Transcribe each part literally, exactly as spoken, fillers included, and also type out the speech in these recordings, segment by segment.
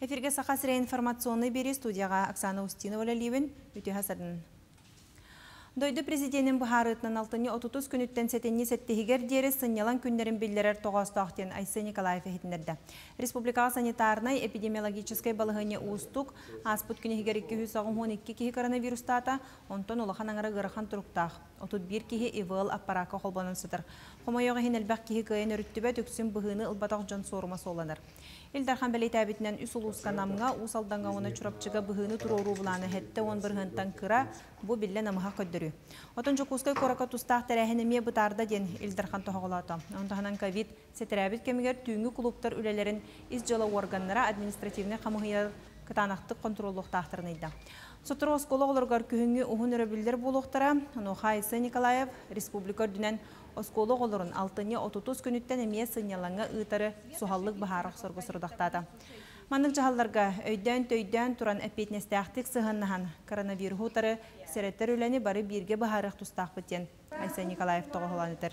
Эфирге сақасыра информационный бери студияға Оксана Устинова ләлейбін үті хасадын. Дойды президентін бұхарытынан алтыны отутуз күніттен сәтенне сәттігер дері сынялан күнлерін білдерер тоғастақтен Айсы Николаев әхетіндерді. Республикалық санитарнай эпидемиологическай балығыне ұстық, аспыт күнігер екі жүз он екі кихи коронавирустата, онтон олахан аңыры ғырыхан тұрықтақ. Отут бір кихи ивыл аппарака қолбанын сытыр. Қомайоғы хен әлбәқ кихи күйен өріттібе төксін бұғыны ұлбатақ жан сорыма соланыр. Илдархан бәлей тәбітінен үс ұлысқа намға, ұс алданға оны чұрапчыға бұғыны тұрору бұланы хәтті он бір ғынтан кыра, бұ білі намыға көддірі. Отын жүкускай қорақа тұстақ тәрәхінеме бұтарда ден Илдархан тоғылаты. Онтағынан ковид сетірәбіт кемігер түйінгі клубтар үлелерін из жылы органнара административіне қамығыяр кытанақтық контроллық тақтырынайды. Сотыр осколы оларғар күйінгі ұғын өрөбілдер болуқтара, Айсы Николаев республика дүнен осколы оларын алтыны отутуз күніттен әмие сынялаңа ұйтары суғаллық бұхарық сұрғы сұрдақтады. Мандық жағаларға өйден-төйден тұран әпетнестіқтік сығыннаған коронавирус ұтары сәреттер өләні бары бірге бұхарық тұстақ бітен Айсы Николаев тоғыланытыр.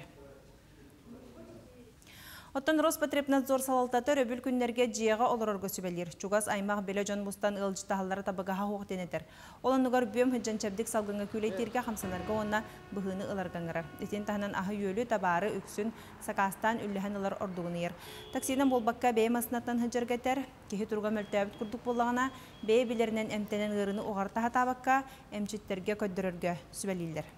Оттан Роспотребнадзор салалтаты рөбіл күнлерге жиеға олырырғы сөбелер. Чугас аймақ белі жон бұстан ылжытағылары табығаға хоқ денетер. Оланығар бөм хүджан чәбдік салғыңа күлейтерге қамсанарға онына бұғыны ыларғаңырар. Етен тағынан ағы өлі табары үксін сақастан үліген ылар ордуғыны ер. Таксинен болбаққа бей масынаттан хүджергетер. Кехі тұрға мөлтәбіт күрдік болағына бей білерінен әмтенен ғырыны оғарта табаққа әмчеттерге көддірірге сөбелейлер.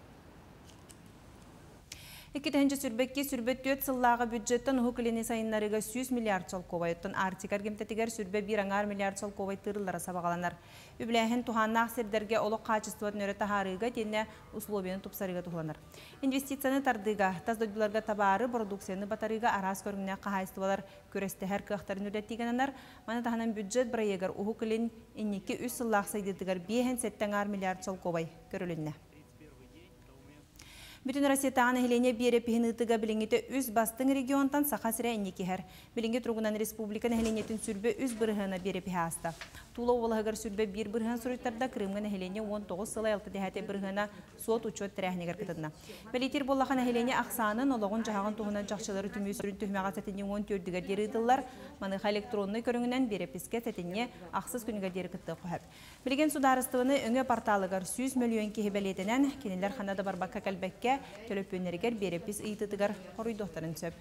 Екетінші сүрбекке сүрбет төт сыллағы бюджеттен ұқылені сайынларыға жүз миллиард сол ковай. Оттан артикар кемтетігер сүрбе бір аңар миллиард сол ковай тұрылары сабағаланар. Үбіләхін туханнақ сердерге олық қачыстуатын өрі тахарыға тенне условияны тұпсарыға тұғыланар. Инвестицияны тардыға, таздойдыларға табары продукцияны батарыға арас көріңіне қағайыстывалар көресті әр қықтарын өдеттігенанар. Маны тағынан бюджет бір егер ұқылен енеке үш сыллақ сайдетігер бейхен сеттен ар миллиард сол ковай көрілінне. Бүтін Россиятағаны хелене бере пехінітіға біліңеті үз бастың регионтан сақасыра әнекехер. Біліңге тұрғынан республиканы хеленетін сүрбе үз бірғына бере пехе аста. Тула олығығыр сүрбе бір бірғын сұруйттарда Крымғаны хелене он тоғыз сылай алты дәхәте бірғына суот учет тәрәхінегер кітідіна. Бәлетер болақаны хелене ақсанын олығын жағағын туғынан жақшылары түмей сүрін түхмеға сәтіне он төрдігер дері идылар. Маныға электронны көріңінен бере песке сәтіне ақсыз күнігер дері кітті қойып. Білген сударыстығыны өңе порталығыр жүз миллион кеге бәлетінен кенелер қанада барбаққа кәлбәкке төлөпөнергер берепис ыйтытыгар қоройдоқтарын сөп.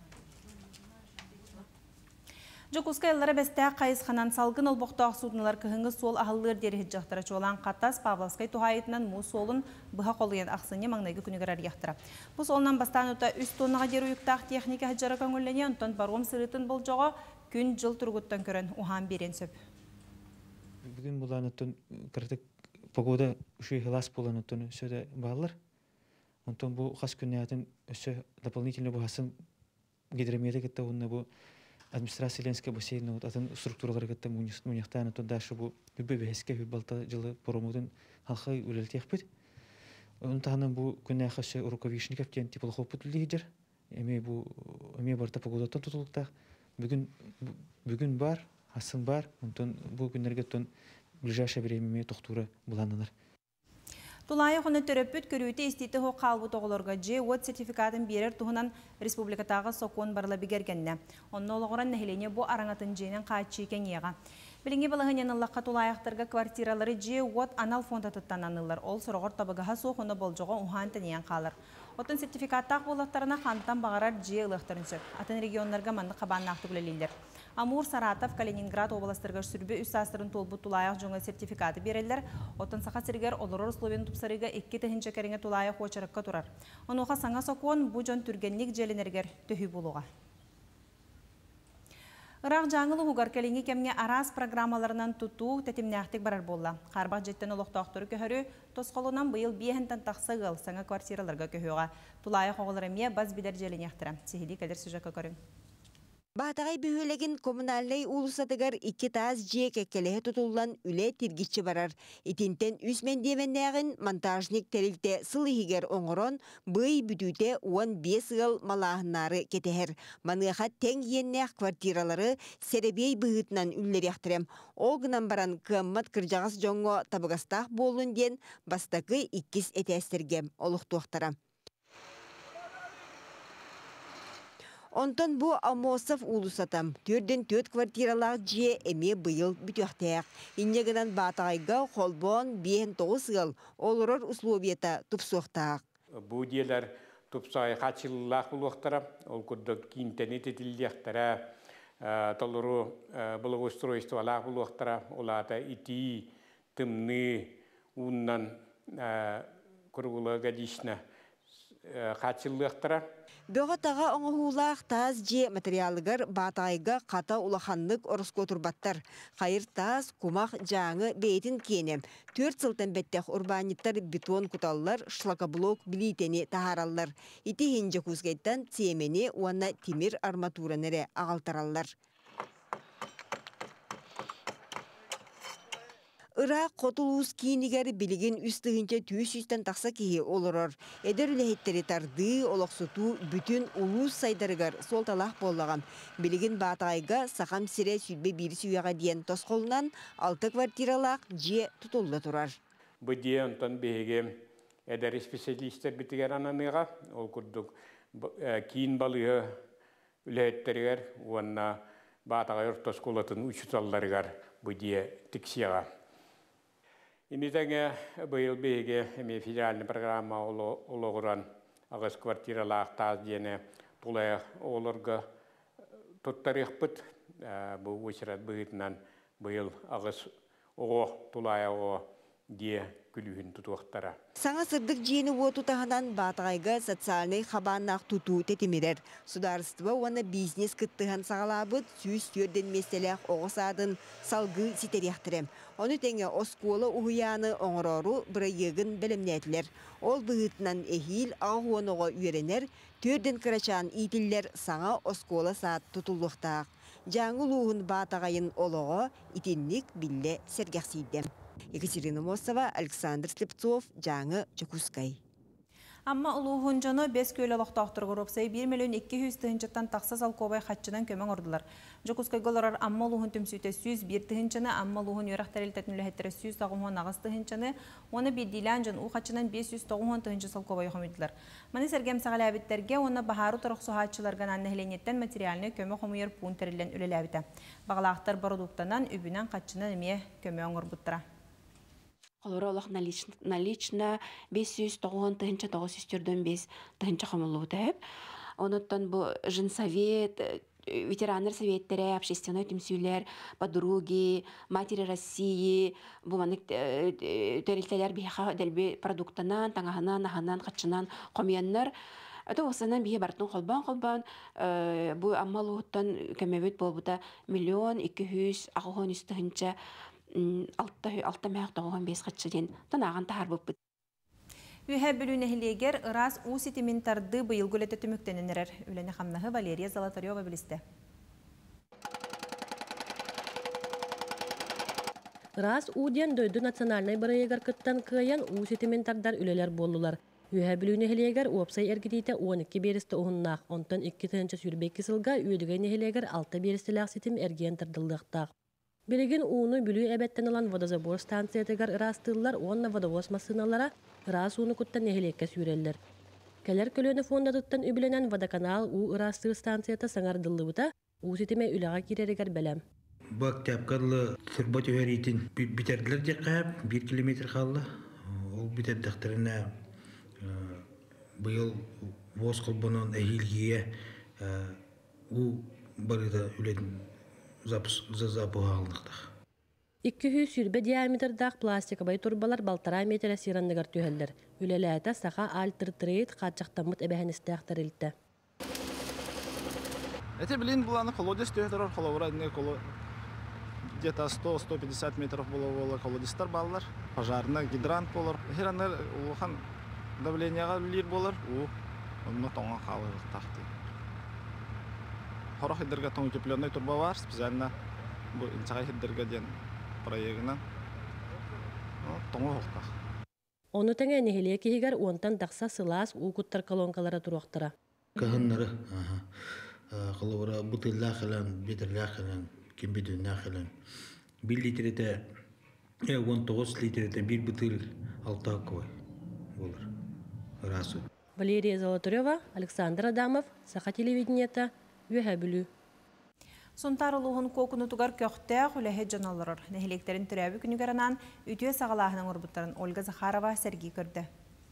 Жокуска еллары бәстәк қайысқанан салғын олбоқтақ судынылар кіхіңі сол ағылыр дері жақтыра чолан қаттас Павловскай тухайытынан му солын бұға қолыен ақсыне маңнайғы күнігер арияқтыра. Бұл солынан бастан ұта үст тоннаға дері ұйықтақ техника хаджара көңіліне ұнтан барғым сырытын бұл жоға күн жыл тұрғыттан көрін ұған берен сөп. Бүгін бұлан ұттын кірдік погода үші хилас болан ұттын сөді бағылыр. Онтон бу хас күннәтен өсө дополнительно бу хасын гидромеда кетте онна бу администрация ленская бассейн вот атын структуралар кетте муньяктан то дальше бу бүбе беске балта жылы промодын халкы үлелтек бит. Онтан бу күннә хасы руковишников тен типа хопут лидер. Эме бу эме барта погодаттан тутулукта. Бүгүн бүгүн бар, хасын бар. Онтон бу күннәргә тон ближайшее время токтура буланнар. Тулайы құны төрөппүт көрүйті естейті хоқ қалбы тоғылырға же от сертификатын берер тұғынан республикатағы соқуын барыла бігергенне. Онны олығыран нәхелене бұ араңатын жейнен қаатчы екен еға. Білінге балығынен Аллаққа тулайықтарға квартиралары же от анал фонда тұттан анылар. Ол сұрғыр табығыға соқуны болжоға ұған тәнеен қалыр. Отын сертификаттақ болықтарына қантан бағарар же ұлықтарын сөп. Атын регионларға манды қабанын ақты күлелейлер. Амур, Саратов, Калининград областырға сүрбе үс астырын толбы тулайық жоңа сертификаты берелдер. Отын сақа сіргер олырыр словен тұпсарыға екі тәхінші кәріңе тулайық очарыққа тұрар. Онуға саңа соқуын бұ жон түргенлік желінергер төхі болуға. Ирақ жаңылы ұғар кәліңі кәмге арас программаларынан тұту тәтімнәқтік барар болла. Қарбақ жеттен олықтақтыры көхірі тосқолынан бұйыл бейхінтен тақсығыл саңа квартираларға көхіға. Тулайық оғыларыме баз білер желінектірі. Сехили кәдір сүжаққа көрің. Батагай бүһөлеген коммуналлай улусатыгар икки таас жие кеккелеhe тутуллан үле тиргичи барар. Итинтен үс мендевеннәгин монтажник терилте сылыхигер оңорон бый бүтүте он бес ыл малаһыннары кетехер. Маныха тең йеннәк квартиралары серебей быһытнан үллеряхтырем. Ол гынан баран кыммат кыржагас жоңго табыгастах болун ден бастакы иккис этестерге олуктуактара. Онтон бу Амосов улусатам. Түрден төт квартиралар же эме быйыл бүтөктәк. Иннегенен батайга холбон бен тоғыз ыл олорор условията тупсуқтақ. Бу диелер тупсай хачыллах булуктара, ол курдук интернет этилдехтара, толору благоустройстволах булуктара, олата ити тымны уннан кургула гадишна хачыллахтара. Бөгатаға оңғылақ таз же материалыгар батайга қата улаханлык орыско турбаттар. Қайыр таз кумақ жаңы бейтін кенем. Төрт сылтан бәттәқ урбаниттар бетон куталлар, шлакоблок билетені тахараллар. Ити хенже кузгайттан темені уанна темир арматуранере ағалтараллар. Ыра қотулуыз кейінігер білігін үстігінче түйіс-үстен тақса кейі олырыр. Эдер үләйттері тарды, олықсуту бүтін улуыз сайдарығар сол талақ боллағам. Білігін батайға сақам сире сүлбе бір сүйяға дейін тосқолынан алты квартиралақ же тұтылды тұрар. Бұл де онтан бейге әдәрі специалистер бітігер ананыға, ол күрдік кейін балығы үләйттергер, онна батайға ұртосқолатын үчіталдарығар бұл де тіксияға. Инитәңе быйыл бейге эме федеральный программа олоғыран ағыз квартиралақ таз дене тулай оларға тұттарық бұд. Бұл өшірат бұғытынан быйыл ағыз оғы тулай оғы де күлігін тұтуқтара. Саңа сырдық жені оту тағынан батайға социальный хабаннақ тұту тетемерер. Сударство оны бизнес кыттыған сағалабыд сүйіс түрден меселек оғысадын салғы ситерияқтырем. Оны тәңе осколы ұғияны оңырору бірайығын білімнәтілер. Ол бұғытынан әхил ағуаныға үйеренер, түрден кырачан итілер саңа осколы саат тұтулықтақ. Жаңыл ұғын батағайын олығы итіннік білі сәргәқсейдем. Екатерина Мосова, Александр Слепцов, Жаңы Чекускай. Амма улуғын жаны бес көйлі лоқтақтырғы ропсай бір миллион екі жүз тыхынчаттан тақса салковай қатчынан көмен ордылар. Чекускай голарар амма улуғын түмсүйті сүз бір тыхынчаны, амма улуғын өрақтар елтетін үләхеттері сүз тағуын ағыз тыхынчаны, оны беддейлән жын у қатчынан бес жүз тоғуын тыхынчы салковай қомеділер. Маны сәргем сағал әбіттерге, оны бағару тұрық сұхатшыларған аннахиленеттен материалны көме қомуер пуын тәрілен үлел әбіті. Бағалақтар барудуқтанан үбінен қатчынан әме көме оңыр бұттыра. Олар олақ налично бес жүз тоғын тыхынча тоғыз жүз түрден бес тыхынча қомылу тәп. Оныттан бұл жынсовет, ветерандар советтері, общественной түмсүйлер, подруги, матери России, бұл маны төрелтелер бейха дәлбе продуктанан, таңағынан, ағынан, қатшынан қомияннар. Это осынан бейе бартын қолбан-қолбан, бұл аммалуыттан көмебет бол бұта миллион екі жүз ағуын үстігінші алты мәғ тоғын бес қатшыден тонаған тағар бұп бұд. Үйе бүліне хилегер ырас у ситиментарды бұйыл гөлеті түміктенінерер. Үләне қамнағы Валерия Золотарева білісті. Ырас уден дөйді национальный барайығар күттен күйен у ситиментардар үлелер болулар. Үйе бүліне хилегер уапсай әргідейті он екі берісті оғыннақ, онтан екі тыынча сүрбекі сылға үйедігіне хилегер алты берістілік ситим әрген тырдылдықтақ. Билигин уну бүлүү эбеттен алан водозабор станциятыгар ырастылар, онна водовоз масыналара ырас уну куттан нехилекке сүйреллер. Келер көлөні фондатыттан үбіленен водоканал у ырастыр станцията саңардылыбыта у сетеме үлаға киререгер бәлем. Бак тәпкарлы сырбат өйәрейтін битерділер де қап, бір километр қалды. Ол битердіқтеріне бұйыл воз қылбынан әйілгеге у барыда үлетін запы алындықтақ. Икки жүз сүрбе диаметрдақ пластика бай турбалар балтара метр сирандығар түйелдер. Үлеләті сақа альтыр-трейд қатшақтамыт әбәхіністіқтар елді. Эти, блин, была колодец, түйетер коловра, где-то сто — сто пятьдесят метров было колодистар баллар, пожарный гидрант болар. Хиранер улхан давлениеға лир болар, у онны тоңа қалығы тақты. Хорох хидерге тоң утепленный турба бар, специально инсағай хидерге ден проегінен тоңы хоқтақ. Оны тәңе нехеле кейгер онтан тақса сылас уғыттар колонкалары тұруқтыра. Кағынлары, қалуыра бұтылла қылан, бетірла қылан, кембедуна қылан. Bir litrede, on dokuz litrede bir bıtıl altı akkoy olur. Rası. Валерия Золотарева, Александр Адамов, Саха телевидениета, Үһәбүлү. Сонтар улуғын кокуну тугар көқтәқ үләхе жаналырыр. Нәхелектерін түрәбі күнігіранан үтіе сағалағының орбуттарын Ольга Захарова сәргі көрді.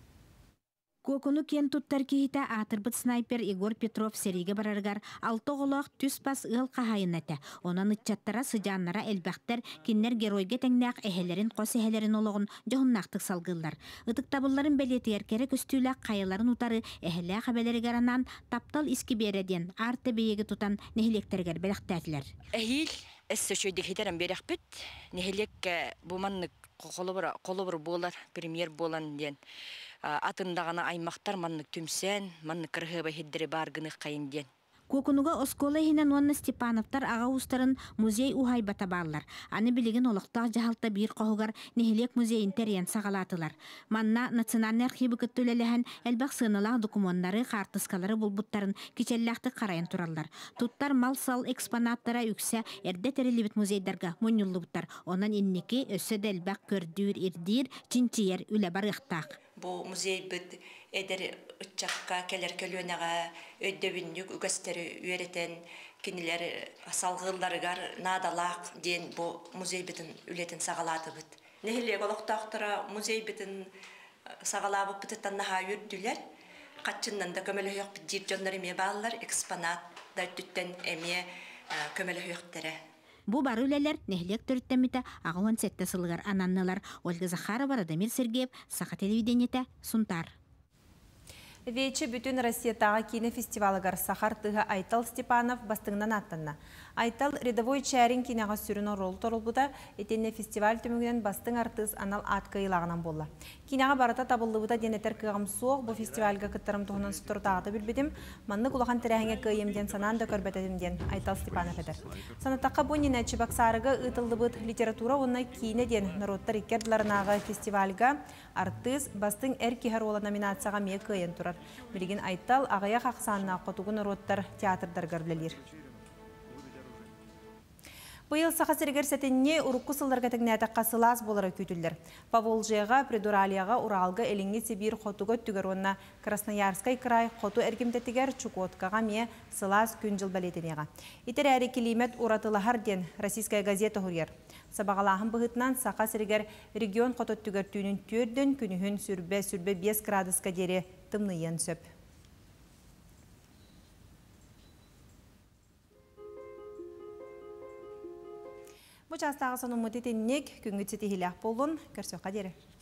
Кокуну кен туттар кихита атырбыт снайпер Егор Петров сериге бараргар алты оголох түс пас ыл кахайынната. Онан ытчаттара сыжаннара элбәхтер киннер геройге тәңнәк әһелерин кос әһелеринологун жохуннактык салгыллар. Ытык табылларын белетер керек көстүләк кайыларын утары әһелә хабелери гаранан таптал иски береден арты бейеге тутан нехилектергер беләхтәтләр. Әһил эссөчөйдик хитерен берәхбит. Нехилек буманнык колобыр колобыр болар, премьер болан ден. Атындағана аймақтар маннык түмсен, маннык кыргыбы хиддери баргынык кайын ден. Кокунуга оскола хинен Онна Степановтар ага устарын музей ухай батабаллар. Аны билеген олықтақ жахалта бир қоғығар нехилек музейін терен сағалатылар. Манна национальный архивы күттөлелеген әлбәқ сынылақ документтары, қартыскалары бұлбуттарын кичелләқті қарайын тураллар. Туттар мал-сал экспонаттара үксе әрде терелебет музейдарға мұнюллыбыттар. Онан иннеки өсі дәлбәқ көрдүр ирдир, чинчиер үлі бар ықтақ. Бу музей бит эдер ычакка келер көлөнага өйдөбүнүк үгөстөрү үйрөтен кинилер салгылдарыгар надалак ден бу музей битин үлетин сагалаты бит. Нехиле голоктактара музей битин сагалабы битен наха үрдүлер. Качыннан да көмөлө yok бит жоннор эме баллар экспонат да түттен эме көмөлө yoktары. Бу бар үлелер нехилек төрттемите агуан сетте сылгар ананнылар. Ольга Захарова, Радомир Сергеев, Саха телевидениете, Сунтар. Вече бүтін Россиятағы кино фестивалыгар Сахар тыға Айтал Степанов бастыңнан аттанна. Айтал рядовой чәрін кинаға сүрін рол торылбыда, етенне фестиваль түмігінен бастың артыз анал атқа илағынан болла. Кинаға барата табылыбыда денетер кығым соқ, бұл фестивальға кыттарым тұғынан сұтыртағыда білбедім, манны құлаған тірәңе күйемден санан да көрбәтедімден Айтал Степанов едір. Санатаққа бұл нені Чебоксарыға ұтылдыбыд литература онна кейінеден народтар икерділарынағы фестивальға артыз бастың әр кехар ола номинацияға ме күйен тұрар. Білген Айтал ағая қақсанына қотуғын народтар театрдар гөрлелер. Быйыл сақасыргер сәтінне ұрыққы сылдарға тәңнәті қасылас болары көтілдер. Паволжияға, Придуралияға, Уралға, Эліңге Сибир, Хотуға түгер онына Красноярскай край, Хоту әргімтетігер Чукоткаға ме сылас күн жыл бәлетінеға. Итер әрі келемет ұратылығар ден Российская газета хүрер. Сабағалағын бұғытынан сақасыргер регион Хотот түгер түйінің түрден күнігін сүрбе-сүрбе бес градусқа дере тымныйын сөп. Бұл жастағы соның мұты теннек күнгітсеті хилях болын, көрсөқа дере.